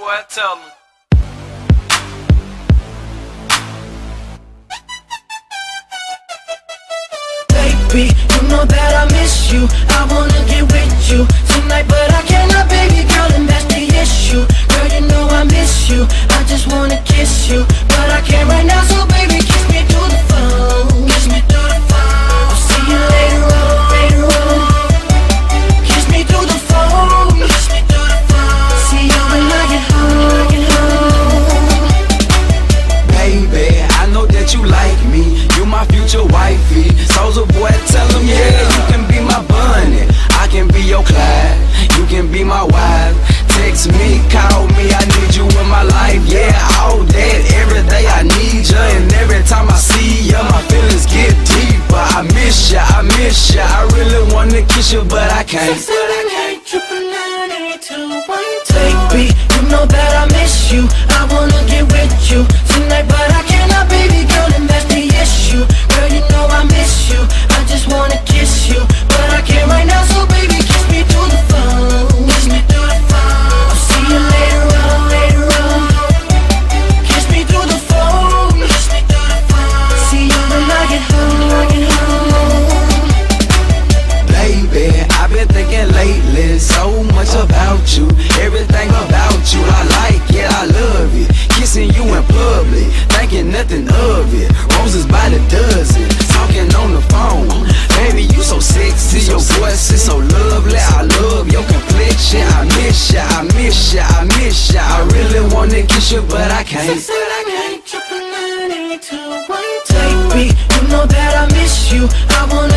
boy, tell me. Baby, you know that I miss you. I wanna get with you tonight, but I cannot, baby girl, and that's the issue. Girl, you know I miss you. I just wanna kiss you, but I can't right now, so baby, kiss me through the phone. Kiss me through the phone. I'll see you later on, later on. Kiss me through the phone. Kiss me through the phone. See you when I get home, get home. Baby, I know that you like me. You my future wifey. Soulja boy, tell him, yeah, you can be my bunny. I can be your Clyde. You can be my wife. Text me, call me, I need you in my life. Yeah, all that, every day I need you. And every time I see you, my feelings get deeper. I miss ya, I miss ya. I really wanna kiss you, but I can't. Baby, you know that I miss you. I wanna get with you tonight, but I cannot, baby girl, and that's the issue. Girl, you know I miss you. I just wanna kiss you, but I can't right now, so baby, kiss me through the phone. Kiss me through the phone. I'll see you later on, later on. Kiss me through the phone. Kiss me through the phone. See you when I get home, get home. Baby, I've been thinking lately so much about you. Everything about you, I like it, I love it. Kissing you in public, thinking nothing of it. Roses by the dozen, talking on the phone. Baby, you so sexy, your voice is so lovely. I love your complexion. I miss ya, I miss ya, I miss ya. I really wanna kiss you, but I can't. Baby, you know that I miss you. I wanna